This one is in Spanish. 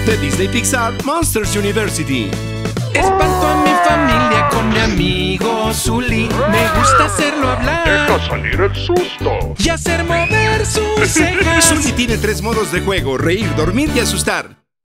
De Disney Pixar Monsters University. Espanto a mi familia con mi amigo Sully. Me gusta hacerlo hablar. Deja salir el susto. Y hacer mover sus cejas. Sully tiene 3 modos de juego: reír, dormir y asustar.